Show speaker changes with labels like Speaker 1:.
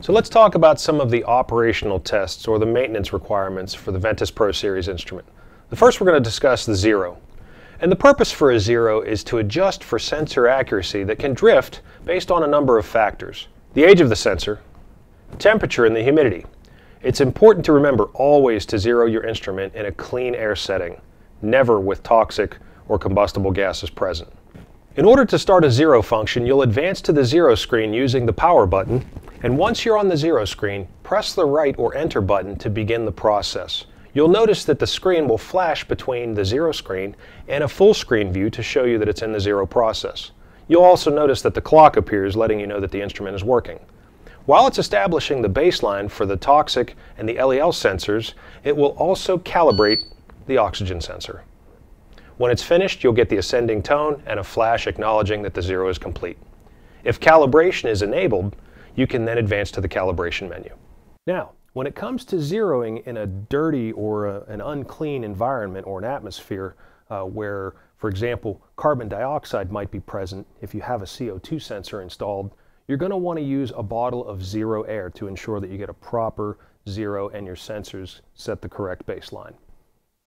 Speaker 1: So let's talk about some of the operational tests or the maintenance requirements for the Ventis Pro Series instrument. The first we're going to discuss the zero. And the purpose for a zero is to adjust for sensor accuracy that can drift based on a number of factors. The age of the sensor, temperature, and the humidity. It's important to remember always to zero your instrument in a clean air setting, never with toxic or combustible gases present. In order to start a zero function, you'll advance to the zero screen using the power button, and once you're on the zero screen, press the right or enter button to begin the process. You'll notice that the screen will flash between the zero screen and a full screen view to show you that it's in the zero process. You'll also notice that the clock appears, letting you know that the instrument is working. While it's establishing the baseline for the toxic and the LEL sensors, it will also calibrate the oxygen sensor. When it's finished, you'll get the ascending tone and a flash acknowledging that the zero is complete. If calibration is enabled, you can then advance to the calibration menu. Now, when it comes to zeroing in a dirty or an unclean environment or an atmosphere where, for example, carbon dioxide might be present if you have a CO2 sensor installed, you're going to want to use a bottle of zero air to ensure that you get a proper zero and your sensors set the correct baseline.